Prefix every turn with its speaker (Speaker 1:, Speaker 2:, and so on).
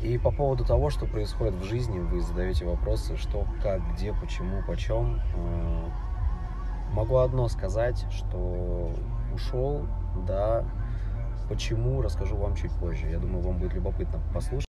Speaker 1: И по поводу того, что происходит в жизни, вы задаете вопросы, что, как, где, почему, почем. Могу одно сказать, что ушел, да. Почему, расскажу вам чуть позже. Я думаю, вам будет любопытно послушать.